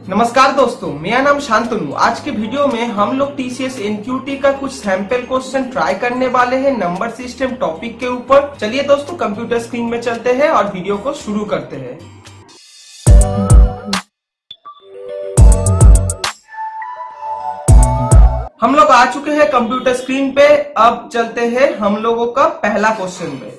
नमस्कार दोस्तों, मेरा नाम शांतनु। आज के वीडियो में हम लोग टीसीएस एनक्यूटी का कुछ सैंपल क्वेश्चन ट्राई करने वाले हैं नंबर सिस्टम टॉपिक के ऊपर। चलिए दोस्तों, कंप्यूटर स्क्रीन में चलते हैं और वीडियो को शुरू करते हैं। हम लोग आ चुके हैं कंप्यूटर स्क्रीन पे। अब चलते हैं हम लोगों का पहला क्वेश्चन पे।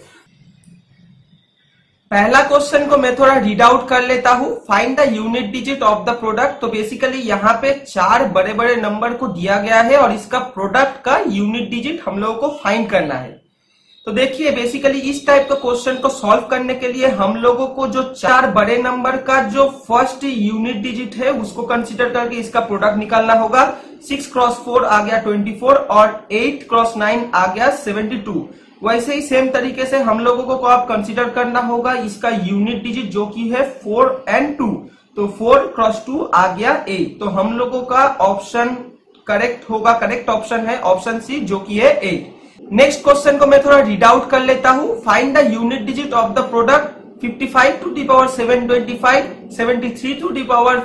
पहला क्वेश्चन को मैं थोड़ा रीड आउट कर लेता हूँ। Find the unit digit of the product. तो बेसिकली यहाँ पे चार बड़े बड़े नंबर को दिया गया है और इसका प्रोडक्ट का यूनिट डिजिट हम लोगों को फाइंड करना है। तो देखिए, बेसिकली इस टाइप का क्वेश्चन को सॉल्व करने के लिए हम लोगों को जो चार बड़े नंबर का जो फर्स्ट यूनिट डिजिट है उसको कंसीडर करके इसका प्रोडक्ट निकालना होगा। 6 क्रॉस 4 आ गया 24 और 8 क्रॉस 9 आ गया 72। वैसे ही सेम तरीके से हम लोगों को अब कंसीडर करना होगा इसका यूनिट डिजिट जो कि है 4 और 2। तो 4 क्रॉस 2 आ गया 8। तो हम लोगों का ऑप्शन करेक्ट होगा, करेक्ट ऑप्शन है ऑप्शन सी जो कि है 8। नेक्स्ट क्वेश्चन को मैं थोड़ा रीड आउट कर लेता हूँ। Find the unit digit of the product 55 to the power 725, 73 to the power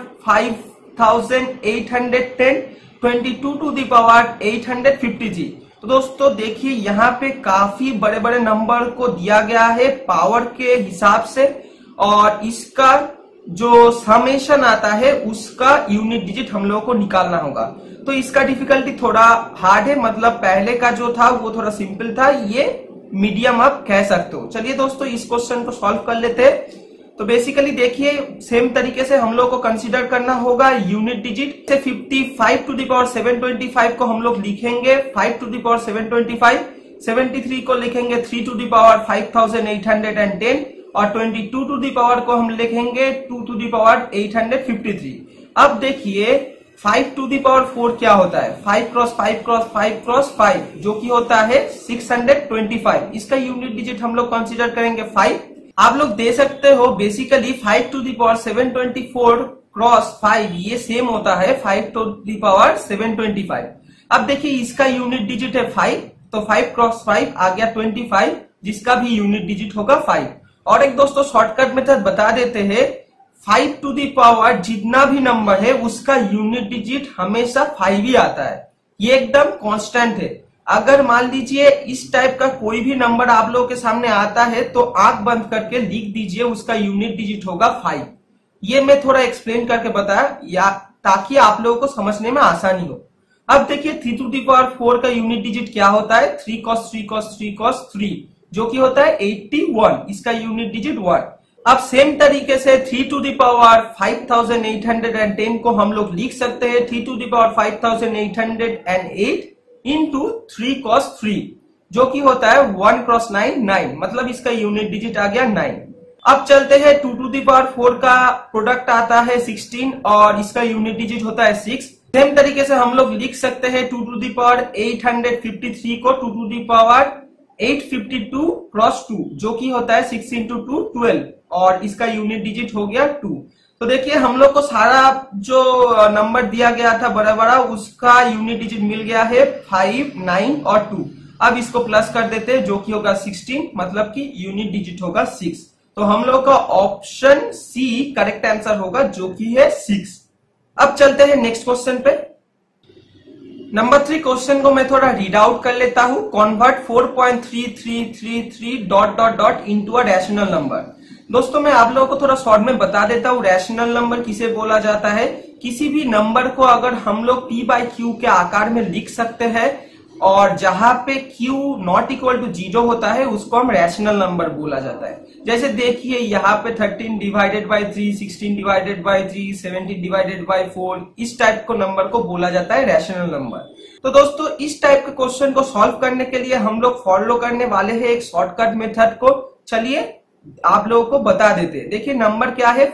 5810, 22 to the power 850G। तो दोस्तों देखिए, यहाँ पे काफी बड़े बड़े नंबर को दिया गया है पावर के हिसाब से और इसका जो समेशन आता है उसका यूनिट डिजिट हम लोगों को निकालना होगा। तो इसका डिफिकल्टी थोड़ा हार्ड है, मतलब पहले का जो था वो थोड़ा सिंपल था, ये मीडियम आप कह सकते हो। चलिए दोस्तों, इस क्वेश्चन को सॉल्व कर लेते हैं। तो बेसिकली देखिए, सेम तरीके से हम लोग को कंसीडर करना होगा यूनिट डिजिट से 55 टू द पावर 725 को हम लोग लिखेंगे 5 टू द पावर 725, 73 को लिखेंगे 3 टू द पावर 5810 और 22 टू द पावर को हम लिखेंगे 2 टू द पावर 853। अब देखिए 5 टू द पावर 4 क्या होता है, 5 क्रॉस 5 क्रॉस 5 क्रॉस 5 जो कि होता है 625। इसका यूनिट डिजिट हम लोग कंसीडर करेंगे 5। आप लोग दे सकते हो basically 5 to the power 724 cross 5 ये सेम होता है 5 टू द पावर 725। अब देखिए इसका यूनिट डिजिट है 5, तो 5 क्रॉस 5 आ गया 25 जिसका भी यूनिट डिजिट होगा 5। और एक दोस्तों शॉर्टकट मेथड बता देते हैं, 5 टू द पावर जितना भी नंबर है उसका यूनिट डिजिट हमेशा 5 ही आता है, ये एकदम कांस्टेंट है। अगर मान लीजिए इस टाइप का कोई भी नंबर आप लोगों के सामने आता है तो आंख बंद करके लिख दीजिए उसका यूनिट डिजिट होगा 5। ये मैं थोड़ा एक्सप्लेन करके बताया या ताकि आप लोगों को समझने में आसानी हो। अब देखिए 3 टू द पावर 4 का यूनिट डिजिट क्या होता है, 3 cos 3 cos 3 cos 3 जो कि होता है 81, इसका यूनिट डिजिट 1। अब सेम तरीके से 3 टू द पावर 5810 को हम लोग लिख सकते हैं 3 to the power 5808 into 3 cos 3 जो कि होता है 1 क्रॉस 9 9, मतलब इसका यूनिट डिजिट आ गया 9। अब चलते हैं 2 टू द पावर 4 का प्रोडक्ट आता है 16 और इसका यूनिट डिजिट होता है 6। सेम तरीके से हम लोग लिख सकते हैं 2 टू द पावर 853 को 2 टू द पावर 852 क्रॉस 2 जो कि होता है 6 इंटू 2 12 और इसका यूनिट डिजिट हो गया 2। तो देखिए हम लोग को सारा जो नंबर दिया गया था बड़ा बड़ा उसका यूनिट डिजिट मिल गया है 5 9 और 2। अब इसको प्लस कर देते हैं जो कि होगा 16, मतलब कि यूनिट डिजिट होगा 6। तो हम लोग का ऑप्शन सी करेक्ट आंसर होगा जो कि है 6। अब चलते हैं नेक्स्ट क्वेश्चन पे। नंबर 3 क्वेश्चन को मैं थोड़ा रीड आउट कर लेता हूं। Convert 4.3333 dot dot dot into a rational number. दोस्तों मैं आप लोगों को थोड़ा शॉर्ट में बता देता हूँ रैशनल नंबर किसे बोला जाता है। किसी भी नंबर को अगर हम लोग p/q के आकार में लिख सकते हैं और जहां पे q नॉट इक्वल टू 0 होता है उसको हम रैशनल नंबर बोला जाता है। जैसे देखिए यहाँ पे 13 divided by 3, 16 divided by 3, 17 divided by 4, इस टाइप को नंबर को बोला जाता है रैशनल नंबर। तो दोस्तों इस टाइप के क्वेश्चन को सॉल्व करने के लिए हम लोग फॉलो करने वाले हैं एक शॉर्टकट मेथड को। चलिए आप लोगों को बता देते हैं। देखिए नंबर क्या है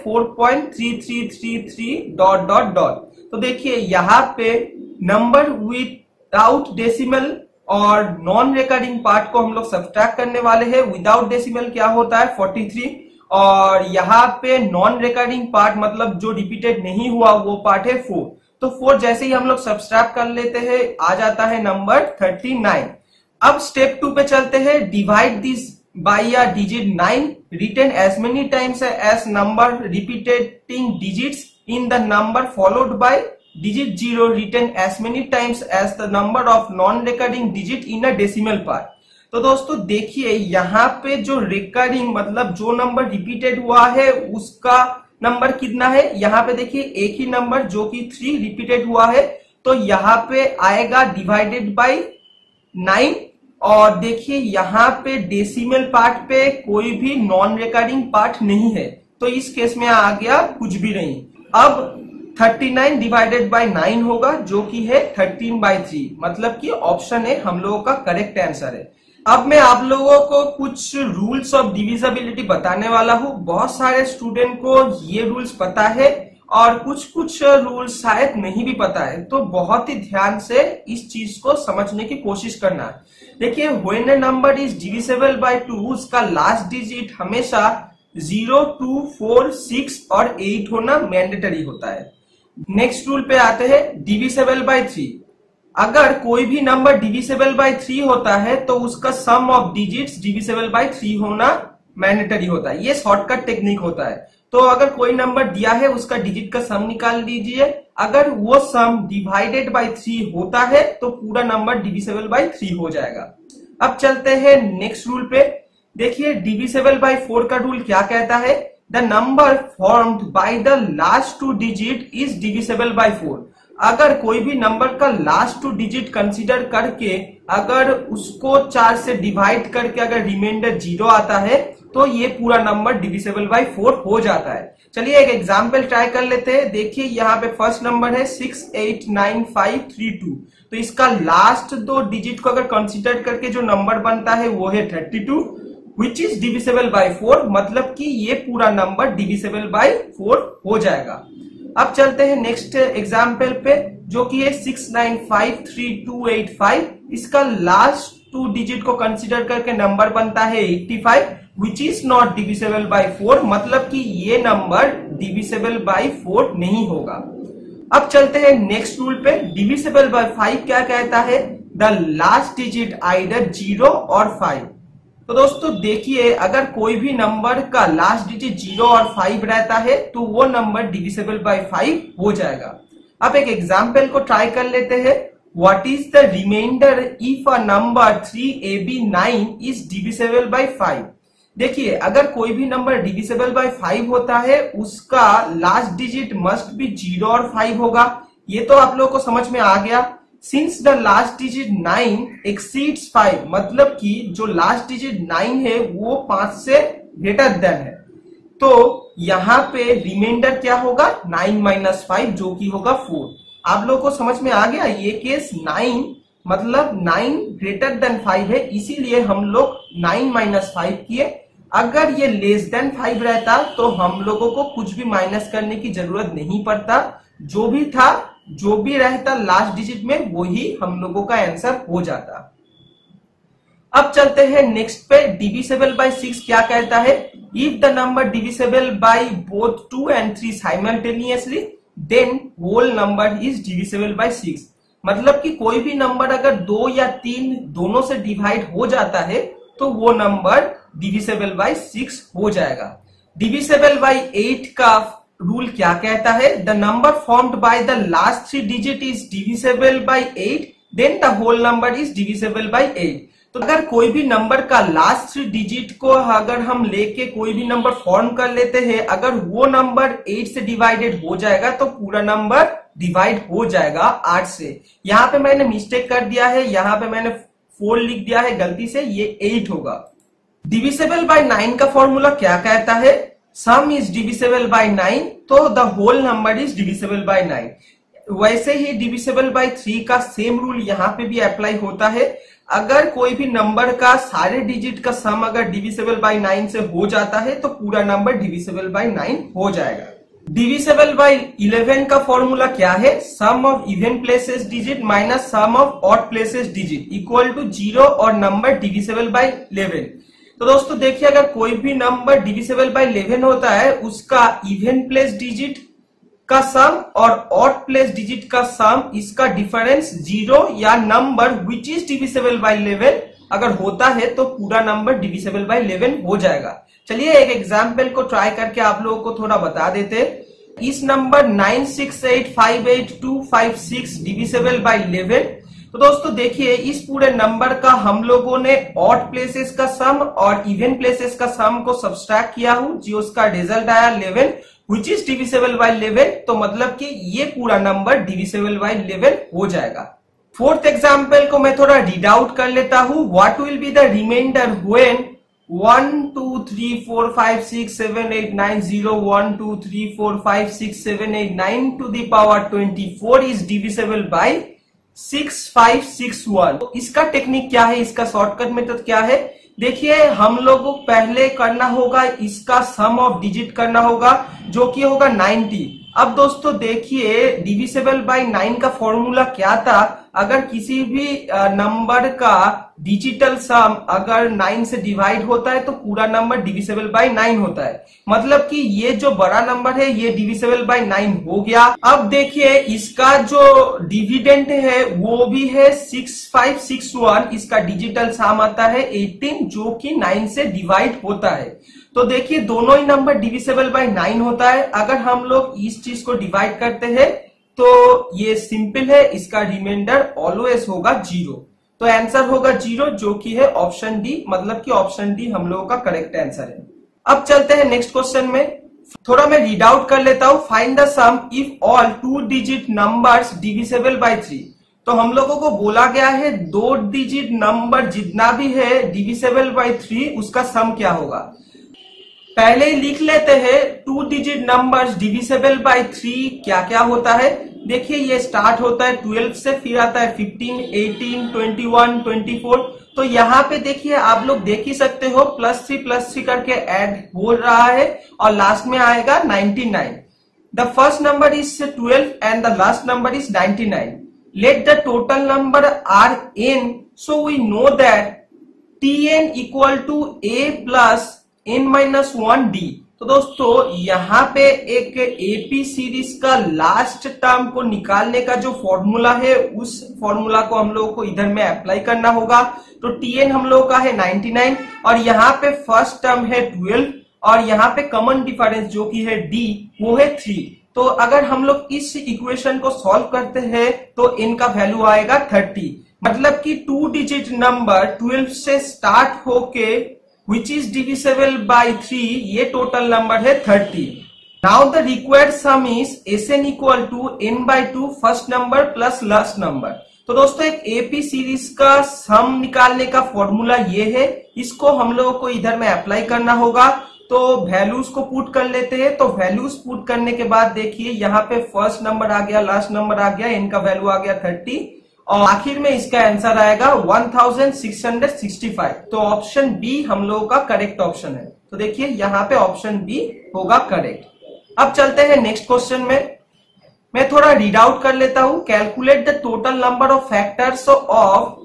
4.3333 डॉट डॉट डॉट। तो देखिए यहाँ पे नंबर विदाउट डेसिमल और नॉन रिकरिंग पार्ट को हम लोग सब्ट्रैक्ट करने वाले हैं। विदाउट डेसिमल क्या होता है 43 और यहाँ पे नॉन रिकरिंग पार्ट मतलब जो रिपीटेड नहीं हुआ वो पार्ट है 4। तो 4 जैसे ही हम लोग सब्ट्रैक्ट कर लेते हैं आ जाता है नंबर 39। अब स्टेप 2 पे चलते हैं। Divide this by a digit 9 written as many times as number repeating digits in the number followed by digit 0 written as many times as the number of non-recurring digit in a decimal part। तो दोस्तों देखिए यहाँ पे जो recurring मतलब जो number repeated हुआ है उसका नंबर कितना है। यहाँ पे देखिए एक ही नंबर जो कि 3 रिपीटेड हुआ है, तो यहाँ पे आएगा डिवाइडेड बाय 9। और देखिए यहाँ पे डेसिमल पार्ट पे कोई भी नॉन रिकरिंग पार्ट नहीं है, तो इस केस में आ गया कुछ भी नहीं। अब 39 डिवाइडेड बाय 9 होगा जो कि है 13/3, मतलब कि ऑप्शन है हम लोगों का करेक्ट आंसर है। अब मैं आप लोगों को कुछ रूल्स ऑफ डिविजिबिलिटी बताने वाला हूँ। बहुत सारे स्टूडेंट को ये रूल्स पता है और कुछ रूल्स शायद नहीं भी पता है, तो बहुत ही ध्यान से इस चीज को समझने की कोशिश करना है। देखिए when a number is divisible by 2 उसका लास्ट डिजिट हमेशा 0, 2, 4, 6 और 8 होना मैंडेटरी होता है। नेक्स्ट रूल पे आते हैं डिविजिबल बाय 3। अगर कोई भी नंबर डिविजिबल बाय 3 होता है तो उसका sum of digits divisible by 3 होना मैंडेटरी होता है। ये शॉर्टकट टेक्निक होता है। तो अगर कोई नंबर दिया है उसका डिजिट का सम निकाल लीजिए, अगर वो सम डिवाइडेड बाय 3 होता है तो पूरा नंबर डिविजिबल बाय 3 हो जाएगा। अब चलते हैं नेक्स्ट रूल पे। देखिए डिविजिबल बाय 4 का रूल क्या कहता है, the number formed by the last 2 digit is divisible by 4। अगर कोई भी नंबर का लास्ट 2 डिजिट कंसीडर करके अगर उसको 4 से डिवाइड करके अगर रिमाइंडर 0 आता है तो ये पूरा नंबर डिविजिबल बाय 4 हो जाता है। चलिए एक एग्जांपल ट्राई कर लेते हैं। देखिए यहाँ पे फर्स्ट नंबर है 689532, तो इसका लास्ट 2 डिजिट को अगर कंसीडर करके जो नंबर बनता है वो है 32 विच इज डिविजिबल बाय 4, मतलब कि ये पूरा नंबर डिविजिबल बाय 4 हो जाएगा। अब चलते हैं नेक्स्ट एग्जाम्पल पे जो कि है 69533285। इसका लास्ट 2 डिजिट को कंसीडर करके नंबर बनता है 85 which is not divisible by 4, मतलब कि ये नंबर डिविजिबल बाय 4 नहीं होगा। अब चलते हैं नेक्स्ट रूल पे। डिविजिबल बाय 5 क्या कहता है, द लास्ट डिजिट आइदर 0 और 5। तो दोस्तों देखिए अगर कोई भी नंबर का लास्ट डिजिट 0 और 5 रहता है तो वो नंबर डिविजिबल बाय 5 हो जाएगा। अब एक एग्जांपल को ट्राई कर लेते हैं। What is the remainder if a number 3AB9 is divisible by 5। देखिए अगर कोई भी नंबर डिविजिबल बाय 5 होता है उसका लास्ट डिजिट मस्ट बी 0 और 5 होगा। ये तो आप लोगों को समझ में आ गया। Since the last digit 9 exceeds 5, मतलब कि जो लास्ट डिजिट 9 है वो 5 से ग्रेटर देन है, तो यहाँ पे रिमाइंडर क्या होगा 9 - 5 जो कि होगा 4। आप लोगों को समझ में आ गया। ये केस 9 मतलब 9 ग्रेटर देन 5 है, इसीलिए हम लोग 9 - 5 किए। अगर ये लेस देन 5 रहता तो हम लोगों को कुछ भी माइनस करने की जरूरत नहीं पड़ता, जो भी था जो भी रहता लास्ट डिजिट में वही हम लोगों का आंसर हो जाता। अब चलते हैं नेक्स्ट पे। डिविजिबल बाय 6 क्या कहता है, if the number divisible by both 2 and 3 simultaneously then whole number is divisible by 6, मतलब कि कोई भी नंबर अगर 2 या 3 दोनों से डिवाइड हो जाता है तो वो नंबर डिविजिबल बाय 6 हो जाएगा। डिविजिबल बाय 8 का रूल क्या कहता है, the number formed by the last 3 digit is divisible by 8 then the whole number is divisible by 8। तो अगर कोई भी नंबर का लास्ट 3 डिजिट को अगर हम लेके कोई भी नंबर फॉर्म कर लेते हैं, अगर वो नंबर 8 से डिवाइडेड हो जाएगा तो पूरा नंबर डिवाइड हो जाएगा 8 से। यहाँ पे मैंने मिस्टेक कर दिया है, यहाँ पे मैंने 4 लिख दिया है गलती से, ये 8 होगा। डिविजिबल बाय 9 का फॉर्मूला क्या कहता है, सम इज डिविजिबल बाय 9 तो the whole number is divisible by 9। वैसे ही डिविजिबल बाय 3 का सेम रूल यहाँ पे भी अप्लाई होता है। अगर कोई भी नंबर का सारे डिजिट का सम अगर डिविजिबल बाय 9 से हो जाता है तो पूरा नंबर डिविजिबल बाय 9 हो जाएगा। डिविजिबल बाय 11 का फॉर्मूला क्या है, sum of even places digit minus sum of odd places digit equal to 0 और नंबर डिविजिबल बाय 11। तो दोस्तों देखिए अगर कोई भी नंबर डिविजिबल बाय 11 होता है उसका इवन प्लेस डिजिट का सम और ऑड प्लेस डिजिट का सम, इसका डिफरेंस 0 या number which is divisible by 11 अगर होता है तो पूरा नंबर डिविजिबल बाय 11 हो जाएगा। चलिए एक एग्जाम्पल को ट्राई करके आप लोगों को थोड़ा बता देते। इस नंबर 96858256 डिविजिबल बाय 11। तो दोस्तों देखिए इस पूरे नंबर का हम लोगों ने ऑड प्लेसेस का सम और इवन प्लेसेस का सम को सब्सट्रैक्ट किया हूं, जो उसका रिजल्ट आया 11 which is divisible by 11। तो मतलब कि ये पूरा नंबर डिविजिबल बाय 11 हो जाएगा। फोर्थ एग्जाम्पल को मैं थोड़ा रीड आउट कर लेता हूं। What will be the remainder when 1 2 3 4 5 6 7 8 9 0 1 2 3 4 5 6 7 8 9 to the power 24 is divisible by 6561। तो इसका टेक्निक क्या है, इसका शॉर्टकट मेथड क्या है? देखिए हम लोगों को पहले करना होगा इसका सम ऑफ डिजिट करना होगा, जो कि होगा 90। अब दोस्तों देखिए डिविजिबल बाय 9 का फॉर्मूला क्या था? अगर किसी भी नंबर का डिजिटल सम अगर 9 से डिवाइड होता है तो पूरा नंबर डिविजिबल बाय 9 होता है। मतलब कि ये जो बड़ा नंबर है ये डिविजिबल बाय 9 हो गया। अब देखिए इसका जो डिविडेंड है वो भी है 6561। इसका डिजिटल सम आता है 18, जो कि 9 से डिवाइड होता है। तो देखिए दोनों ही नंबर डिविजिबल बाय 9 होता है। अगर हम लोग इस चीज को डिवाइड करते हैं तो ये सिंपल है, इसका रिमाइंडर ऑलवेज होगा 0। तो आंसर होगा 0, जो कि है ऑप्शन डी। मतलब कि ऑप्शन डी हम लोगों का करेक्ट आंसर है। अब चलते हैं नेक्स्ट क्वेश्चन में। थोड़ा मैं रीड आउट कर लेता हूं। Find the sum if all 2 digit numbers divisible by 3। तो हम लोगों को बोला गया है 2 डिजिट नंबर जितना भी है डिविजिबल बाय 3 उसका सम क्या होगा। पहले ही लिख लेते हैं 2 डिजिट नंबर्स डिविजिबल बाय 3 क्या क्या होता है। देखिए ये स्टार्ट होता है 12 से, फिर आता है 15, 18, 21, 24। तो यहाँ पे देखिए आप लोग देख ही सकते हो +3 करके ऐड हो रहा है और लास्ट में आएगा 99। The first number is 12 and the last number is 99। Let the total number are n, so we know that tn equal to a plus n-1d। तो दोस्तों यहाँ पे एक एपी सीरीज का लास्ट टर्म को निकालने का जो फॉर्मूला है उस फॉर्मूला को हम लोगों को इधर में अप्लाई करना होगा। तो tn हम लोगों का है 99 और यहाँ पे फर्स्ट टर्म है 12 और यहाँ पे कॉमन डिफरेंस जो कि है d वो है 3। तो अगर हम लोग इस इक्वेशन को सॉल्व करते हैं तो n का वैल्यू आएगा 30। मतलब कि 2 डिजिट नंबर 12 से स्टार्ट होके which is divisible by 3, ये टोटल नंबर है 30। Now the required sum is Sn equal to n by 2 first number plus last number. तो दोस्तों एक एपी सीरीज का सम निकालने का फॉर्मूला ये है, इसको हम लोगों को इधर में अप्लाई करना होगा। तो वैल्यूज को पुट कर लेते हैं। तो वैल्यूज पुट करने के बाद देखिए यहाँ पे फर्स्ट नंबर आ गया, लास्ट नंबर आ गया, n का वैल्यू आ गया 30 और आखिर में इसका आंसर आएगा 1665। तो ऑप्शन बी हम लोगों का करेक्ट ऑप्शन है। तो देखिए यहाँ पे ऑप्शन बी होगा करेक्ट। अब चलते हैं नेक्स्ट क्वेश्चन में। मैं थोड़ा रीड आउट कर लेता हूं। Calculate the total number of factors of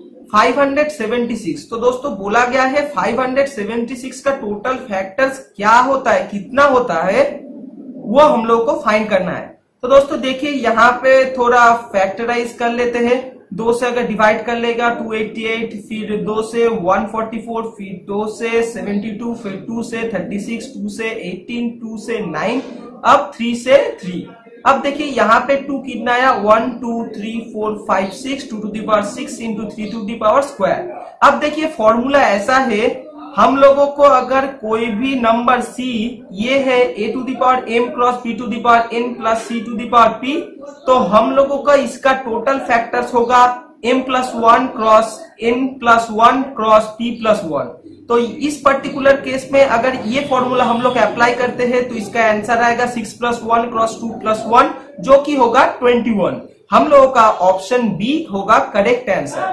576। तो दोस्तों बोला गया है 576 का टोटल फैक्टर्स क्या होता है, कितना होता है, वो हम लोगों को फाइंड करना है। तो दोस्तों देखिए यहाँ पे थोड़ा फैक्टराइज कर लेते हैं। 2 से अगर डिवाइड कर लेगा 288, फिर 2 से 144, फिर 2 से 72, फिर 2 से 36, 2 से 18, 2 से 9, अब 3 से 3। अब देखिए यहाँ पे 2 कितना आया 1 2 3 4 5 6 2 to the power 6 into 3 to the power square। अब देखिए फॉर्मूला ऐसा है, हम लोगों को अगर कोई भी नंबर c ये है a to the power m cross b to the power n plus c to the power p, तो हम लोगों का इसका टोटल फैक्टर्स होगा m+1 cross n+1 cross p+1। तो इस पर्टिकुलर केस में अगर ये फॉर्मूला हम लोग अप्लाई करते हैं तो इसका आंसर आएगा 6+1 क्रॉस 2+1 जो कि होगा 21। हम लोगों का ऑप्शन बी होगा करेक्ट आंसर।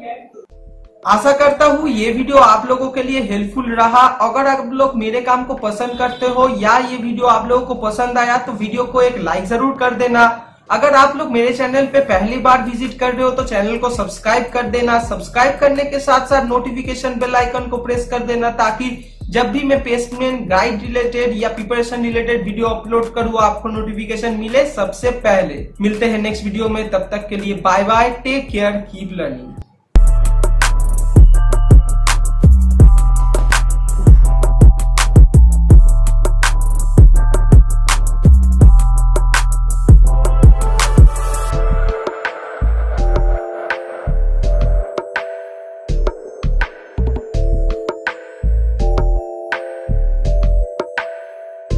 आशा करता हूँ ये वीडियो आप लोगों के लिए हेल्पफुल रहा। अगर आप लोग मेरे काम को पसंद करते हो या ये वीडियो आप लोगों को पसंद आया तो वीडियो को एक लाइक जरूर कर देना। अगर आप लोग मेरे चैनल पे पहली बार विजिट कर रहे हो तो चैनल को सब्सक्राइब कर देना। सब्सक्राइब करने के साथ साथ नोटिफिकेशन बेल आइकन को प्रेस कर देना ताकि जब भी मैं प्लेसमेंट गाइड रिलेटेड या प्रिपरेशन रिलेटेड वीडियो अपलोड करूँ आपको नोटिफिकेशन मिले सबसे पहले। मिलते हैं नेक्स्ट वीडियो में, तब तक के लिए bye bye, take care, keep learning.